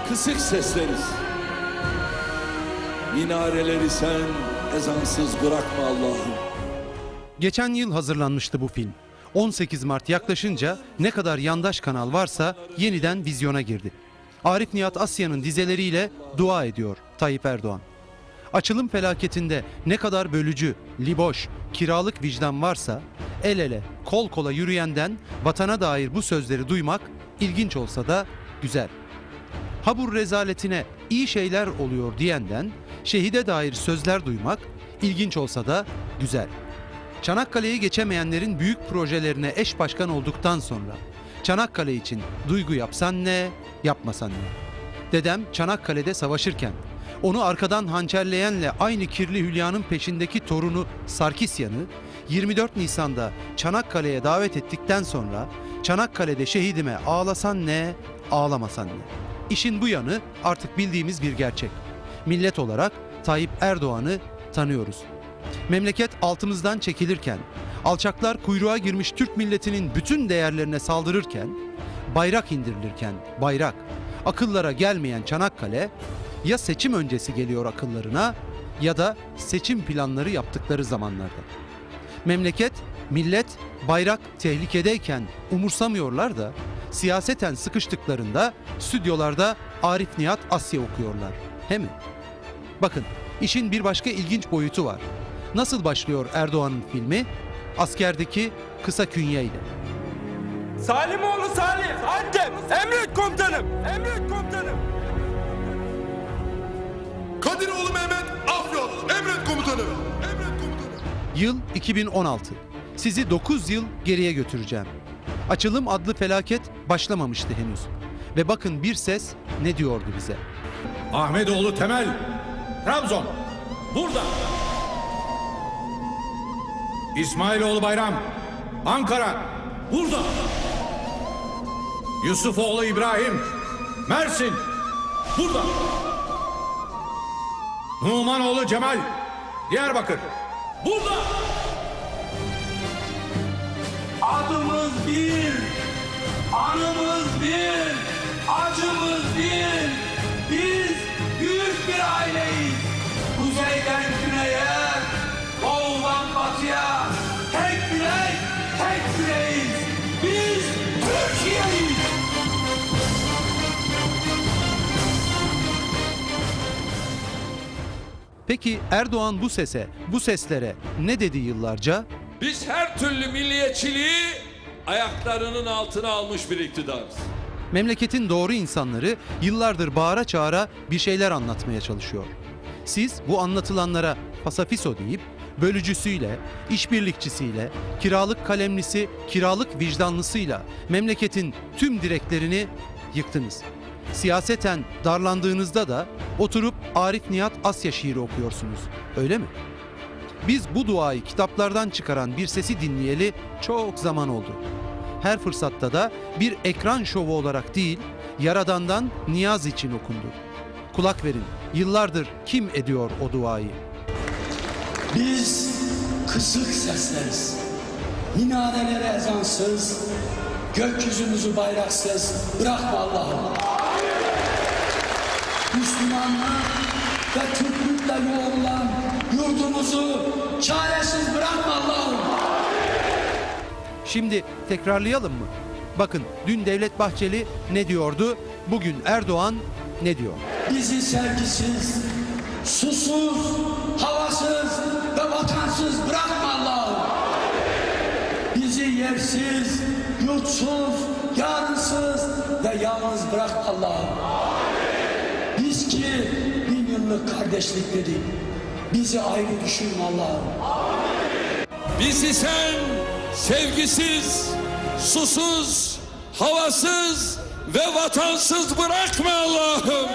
kısık sesleriz. Minareleri sen ezansız bırakma Allah'ım. Geçen yıl hazırlanmıştı bu film. 18 Mart yaklaşınca ne kadar yandaş kanal varsa yeniden vizyona girdi. Arif Nihat Asya'nın dizeleriyle dua ediyor Tayyip Erdoğan. Açılım felaketinde ne kadar bölücü, liboş, kiralık vicdan varsa el ele, kol kola yürüyenden vatana dair bu sözleri duymak ilginç olsa da güzel. Habur rezaletine iyi şeyler oluyor diyenden şehide dair sözler duymak ilginç olsa da güzel. Çanakkale'yi geçemeyenlerin büyük projelerine eş başkan olduktan sonra Çanakkale için duygu yapsan ne, yapmasan ne? Dedem Çanakkale'de savaşırken onu arkadan hançerleyenle aynı kirli hülyanın peşindeki torunu Sarkisyan'ı 24 Nisan'da Çanakkale'ye davet ettikten sonra Çanakkale'de şehidime ağlasan ne, ağlamasan ne? İşin bu yanı artık bildiğimiz bir gerçek. Millet olarak Tayyip Erdoğan'ı tanıyoruz. Memleket altımızdan çekilirken, alçaklar kuyruğa girmiş Türk milletinin bütün değerlerine saldırırken, bayrak indirilirken, bayrak, akıllara gelmeyen Çanakkale, ya seçim öncesi geliyor akıllarına ya da seçim planları yaptıkları zamanlarda. Memleket, millet, bayrak tehlikedeyken umursamıyorlar da, siyaseten sıkıştıklarında stüdyolarda Arif Nihat Asya okuyorlar. He mi? Bakın, işin bir başka ilginç boyutu var. Nasıl başlıyor Erdoğan'ın filmi? Askerdeki kısa künyeyle. Salimoğlu Salih, Antep, emret komutanım, emret komutanım. Kadiroğlu Mehmet, Afyon, emret komutanım, emret komutanım. Yıl 2016. Sizi 9 yıl geriye götüreceğim. Açılım adlı felaket başlamamıştı henüz. Ve bakın bir ses ne diyordu bize? Ahmetoğlu Temel, Trabzon, burada. İsmailoğlu Bayram, Ankara, burada. Yusufoğlu İbrahim, Mersin, burada. Numanoğlu Cemal, Diyarbakır, burada. Adımız bir, anımız bir, acımız bir. Biz büyük bir aileyiz. Kuzeyden güneye, doğudan batıya, tek bilek, tek yüreğiz. Biz Türkiye'yiz. Peki Erdoğan bu sese, bu seslere ne dedi yıllarca? Biz her türlü milliyetçiliği ayaklarının altına almış bir iktidarız. Memleketin doğru insanları yıllardır bağıra çağıra bir şeyler anlatmaya çalışıyor. Siz bu anlatılanlara pasafiso deyip bölücüsüyle, işbirlikçisiyle, kiralık kalemlisi, kiralık vicdanlısıyla memleketin tüm direklerini yıktınız. Siyaseten darlandığınızda da oturup Arif Nihat Asya şiiri okuyorsunuz. Öyle mi? Biz bu duayı kitaplardan çıkaran bir sesi dinleyeli çok zaman oldu. Her fırsatta da bir ekran şovu olarak değil, Yaradan'dan niyaz için okundu. Kulak verin, yıllardır kim ediyor o duayı? Biz kısık sesleriz. Minareleri ezansız, gökyüzümüzü bayraksız bırakma Allah'ım. Müslümanlık ve Türklükle yoğrulan yurdumuzu çaresiz bırakma Allah'ım. Şimdi tekrarlayalım mı? Bakın dün Devlet Bahçeli ne diyordu? Bugün Erdoğan ne diyor? Bizi sevgisiz, susuz, havasız ve vatansız bırakma Allah'ım. Bizi yersiz, yurtsuz, yarınsız ve yalnız bırak Allah'ım. Biz ki 1000 yıllık kardeşlik dedik. Bizi ayrı düşünme Allah'ım. Bizi sen sevgisiz, susuz, havasız ve vatansız bırakma Allah'ım.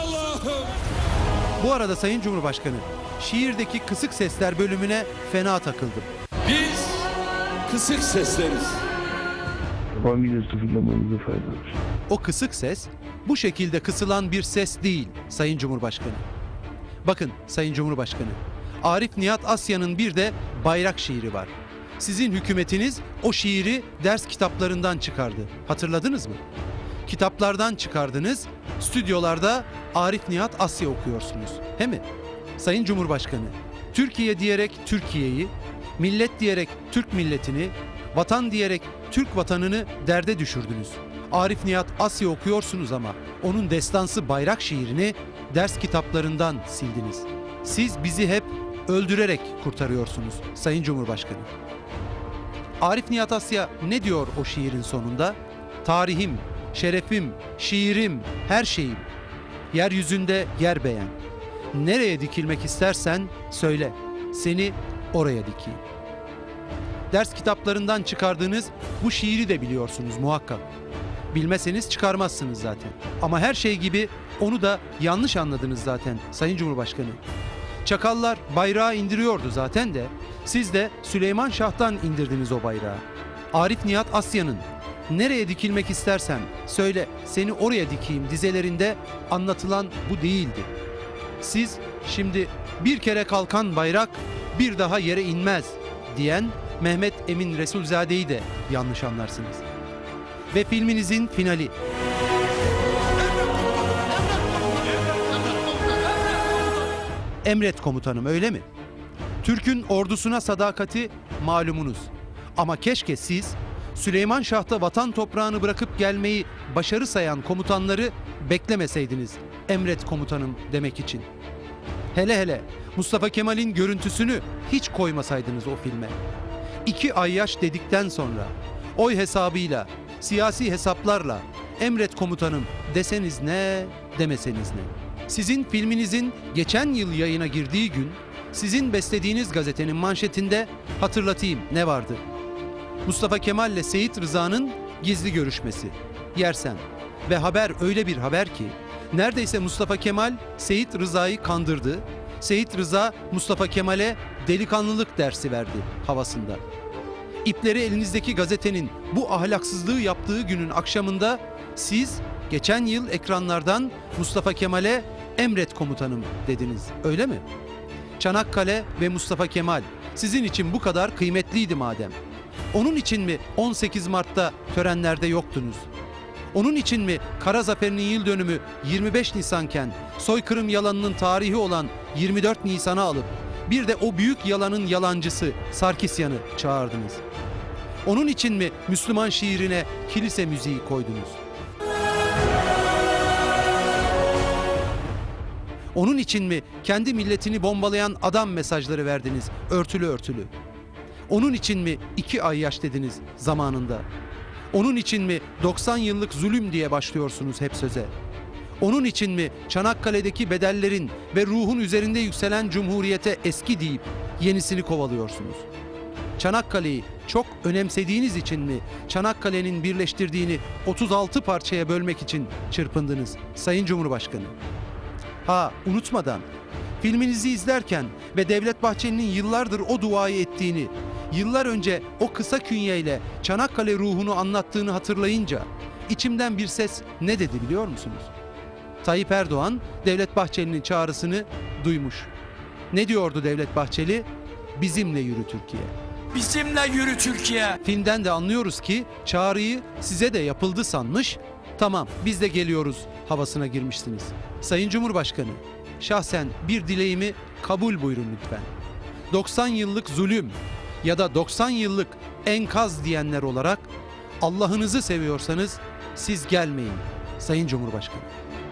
Bu arada Sayın Cumhurbaşkanı, şiirdeki kısık sesler bölümüne fena takıldım. Biz kısık sesleriz. Tamamıyla sıfırlamanızda fayda var. O kısık ses bu şekilde kısılan bir ses değil Sayın Cumhurbaşkanı. Bakın Sayın Cumhurbaşkanı, Arif Nihat Asya'nın bir de bayrak şiiri var. Sizin hükümetiniz o şiiri ders kitaplarından çıkardı. Hatırladınız mı? kitaplardan çıkardınız, stüdyolarda Arif Nihat Asya okuyorsunuz. He mi? Sayın Cumhurbaşkanı, Türkiye diyerek Türkiye'yi, millet diyerek Türk milletini, vatan diyerek Türk vatanını derde düşürdünüz. Arif Nihat Asya okuyorsunuz ama onun destansı bayrak şiirini ders kitaplarından sildiniz. Siz bizi hep öldürerek kurtarıyorsunuz Sayın Cumhurbaşkanı. Arif Nihat Asya ne diyor o şiirin sonunda? Tarihim, şerefim, şiirim, her şeyim. Yeryüzünde yer beğen. Nereye dikilmek istersen söyle. Seni oraya dikeyim. Ders kitaplarından çıkardığınız bu şiiri de biliyorsunuz muhakkak. Bilmeseniz çıkarmazsınız zaten. Ama her şey gibi onu da yanlış anladınız zaten Sayın Cumhurbaşkanı. Çakallar bayrağı indiriyordu zaten de siz de Süleyman Şah'tan indirdiniz o bayrağı. Arif Nihat Asya'nın nereye dikilmek istersen söyle seni oraya dikeyim dizelerinde anlatılan bu değildi. Siz şimdi bir kere kalkan bayrak bir daha yere inmez diyen Mehmet Emin Resulzade'yi de yanlış anlarsınız. Ve filminizin finali. Emret komutanım, öyle mi? Türk'ün ordusuna sadakati malumunuz. Ama keşke siz Süleyman Şah'ta vatan toprağını bırakıp gelmeyi başarı sayan komutanları beklemeseydiniz emret komutanım demek için. Hele hele Mustafa Kemal'in görüntüsünü hiç koymasaydınız o filme. 2 ay yaş dedikten sonra oy hesabıyla, siyasi hesaplarla emret komutanım deseniz ne, demeseniz ne? Sizin filminizin geçen yıl yayına girdiği gün sizin beslediğiniz gazetenin manşetinde hatırlatayım ne vardı? Mustafa Kemal ile Seyit Rıza'nın gizli görüşmesi. Yersen. Ve haber öyle bir haber ki neredeyse Mustafa Kemal Seyit Rıza'yı kandırdı. Seyit Rıza Mustafa Kemal'e delikanlılık dersi verdi havasında. İpleri elinizdeki gazetenin bu ahlaksızlığı yaptığı günün akşamında siz geçen yıl ekranlardan Mustafa Kemal'e emret komutanım dediniz. Öyle mi? Çanakkale ve Mustafa Kemal sizin için bu kadar kıymetliydi madem. Onun için mi 18 Mart'ta törenlerde yoktunuz? Onun için mi Kara Zafer'in yıl dönümü 25 Nisanken soykırım yalanının tarihi olan 24 Nisan'a alıp bir de o büyük yalanın yalancısı Sarkisyan'ı çağırdınız? Onun için mi Müslüman şiirine kilise müziği koydunuz? Onun için mi kendi milletini bombalayan adam mesajları verdiniz örtülü örtülü? Onun için mi 2 ay yaş dediniz zamanında? Onun için mi 90 yıllık zulüm diye başlıyorsunuz hep söze? Onun için mi Çanakkale'deki bedellerin ve ruhun üzerinde yükselen cumhuriyete eski deyip yenisini kovalıyorsunuz? Çanakkale'yi çok önemsediğiniz için mi Çanakkale'nin birleştirdiğini 36 parçaya bölmek için çırpındınız Sayın Cumhurbaşkanı? Ha, unutmadan filminizi izlerken ve Devlet Bahçeli'nin yıllardır o duayı ettiğini, yıllar önce o kısa künyeyle Çanakkale ruhunu anlattığını hatırlayınca içimden bir ses ne dedi biliyor musunuz? Tayyip Erdoğan Devlet Bahçeli'nin çağrısını duymuş. Ne diyordu Devlet Bahçeli? Bizimle yürü Türkiye. Bizimle yürü Türkiye. Filmden de anlıyoruz ki çağrıyı size de yapıldı sanmış, tamam biz de geliyoruz havasına girmişsiniz. Sayın Cumhurbaşkanı, şahsen bir dileğimi kabul buyurun lütfen. 90 yıllık zulüm ya da 90 yıllık enkaz diyenler olarak Allah'ınızı seviyorsanız siz gelmeyin Sayın Cumhurbaşkanı.